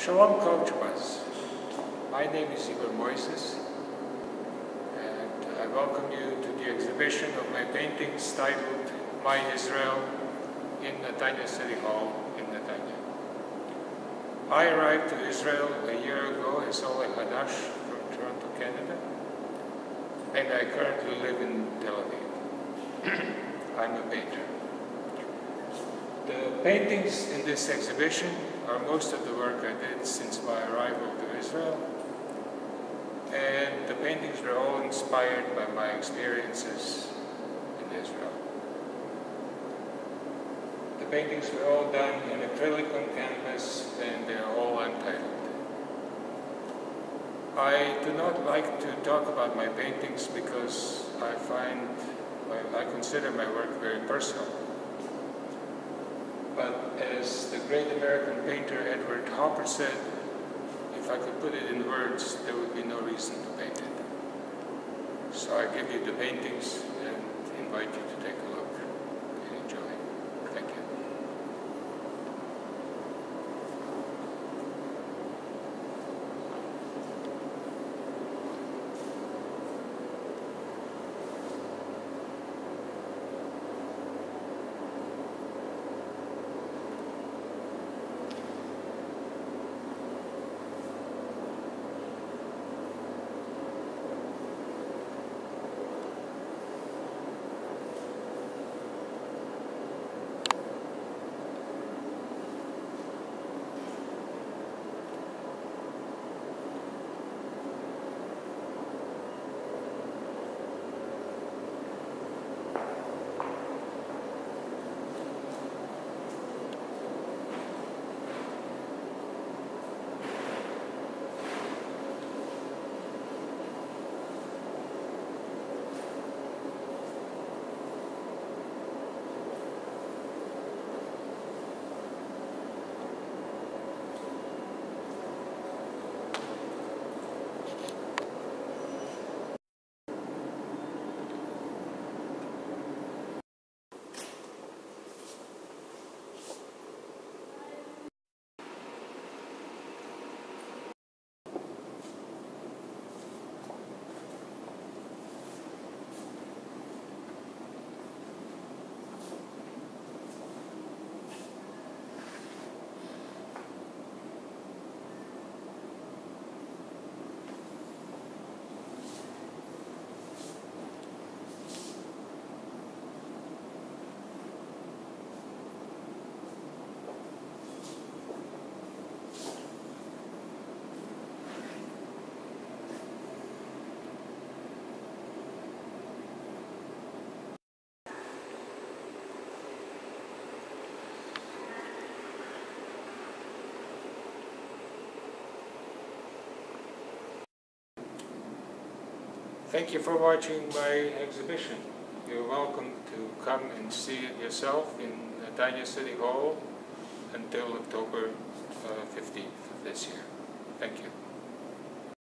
Shalom CultureBuzz. My name is Igor Mojzes, and I welcome you to the exhibition of my paintings titled My Israel in Netanya City Hall in Netanya. I arrived to Israel a year ago as Ole Hadash from Toronto, Canada, and I currently live in Tel Aviv. I'm a painter. The paintings in this exhibition are most of the work I did since my arrival to Israel, and the paintings were all inspired by my experiences in Israel. The paintings were all done in acrylic on canvas, and they're all untitled. I do not like to talk about my paintings because I consider my work very personal. But as the great American painter Edward Hopper said, if I could put it in words, there would be no reason to paint it. So I give you the paintings and invite you to take a look and enjoy. Thank you. Thank you for watching my exhibition. You're welcome to come and see it yourself in Netanya City Hall until October 15th of this year. Thank you.